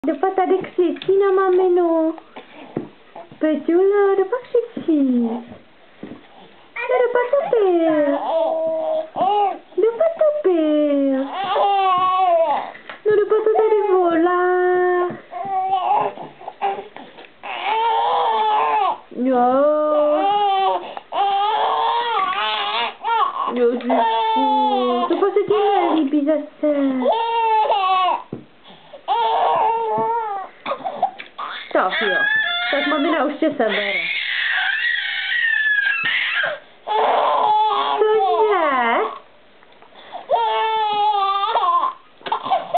Dopa tady křičí na maminu. Peťula, dopa křičí. No dopa to byl. Dopa to byl. No dopa to tady volá. Jo. Jožičku, dopa se ti nelíbí zase. Tak jo, tak mamina už tě sebere.